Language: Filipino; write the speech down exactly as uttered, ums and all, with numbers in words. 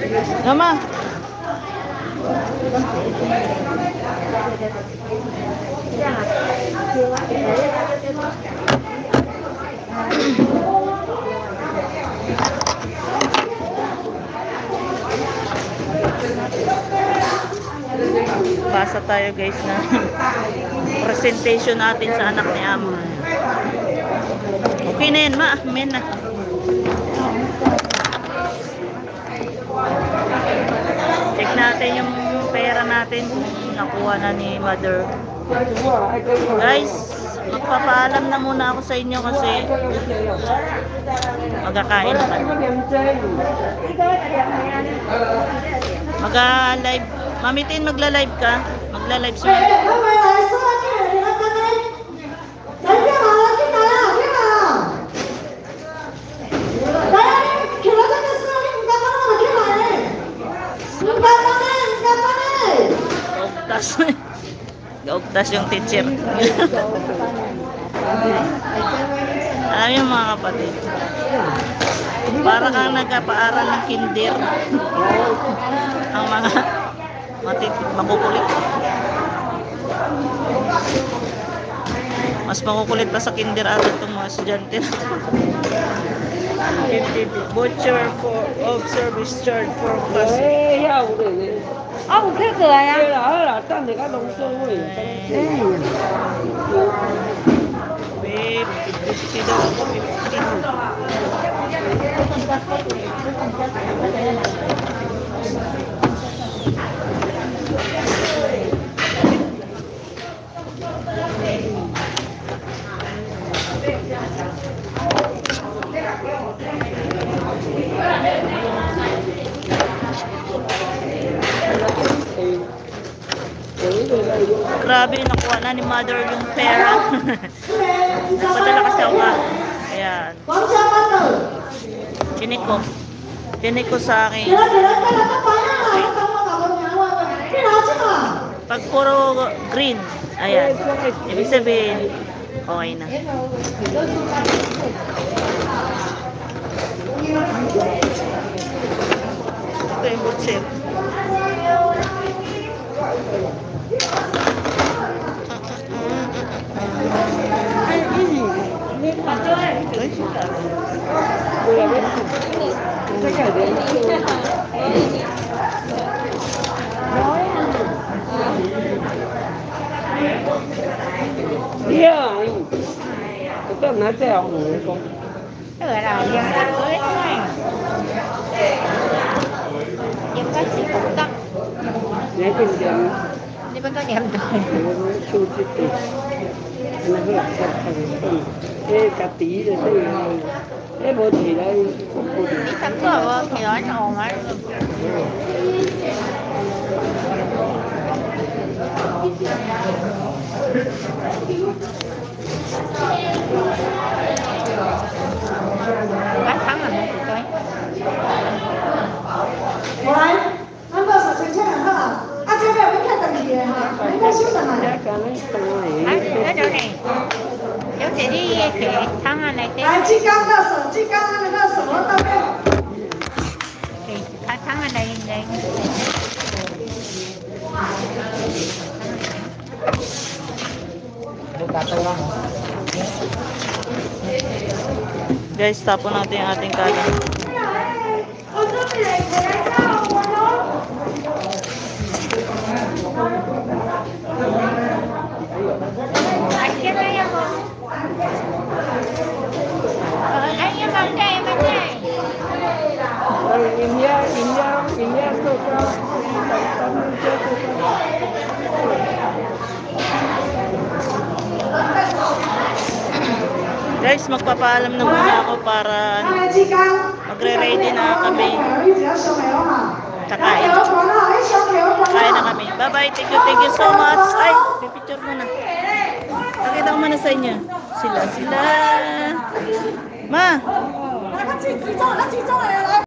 Mama. Basa tayo guys na presentation natin sa anak ni Amo. Okay na yan, ma. Amen na. Check natin yung pera natin kung nakuha na ni Mother. Guys, magpapaalam na muna ako sa inyo kasi magkakain na kami. Mag-live. Mamitin, magla-live ka? Magla-live siya. Gaugtas. Gaugtas yung teacher. Alam yung mga kapatid. Para kang nagpapaaral ng kinder. Ang mga matit makukulit. Mas makukulit pa sa kinder ata itong mga estudyante. Butcher for of service charge for class. Ông cái cười à? Đây là là trong thì các đồng xuôi của mình. Babe, fifty daw ako, fifty. Grabe, nakuha na ni Mother yung pera. Nagpadala kasi ako nga. Ayan. Chinik ko. Chinik ko sa akin. Okay. Pag puro green, ayan. Ibig sabihin, okay na. Ito yung butcher. Yeah, tôi nói theo người con. Cái gọi là dân ta cưới thôi. Dân có sự cũng có. Nhớ kinh dân. Đi bên có nhầm rồi. Chú chị tỷ. Nó hơi thật thật. Ê cả tí rồi đây. Ê bố thì đây. Đi thăm cửa thì nói ồn á. Bác thắng là một cái. Rồi, anh bao giờ chơi chơi hả? Anh chơi về với cái tầng gì hả? Anh có xuống tầng này. Cái này tầng này. Ở chỗ này. Chỗ chị đi chị thắng anh này. Lại chị căng ra sở, chị căng ra sở nó tao đây. Thì thắng ở đây đây. Guys, tapon natin yung ating kanin. Anh đây ako. Anh yung bantay, bantay. India, India, India to ka. Guys, magpapaalam na muna ako para magre-ready na kami. Kakain. Kakain na kami. Bye-bye. Thank you, thank you so much. Ay, pipicture muna. Pakita ko muna sa inyo. Sila, sila. Ma!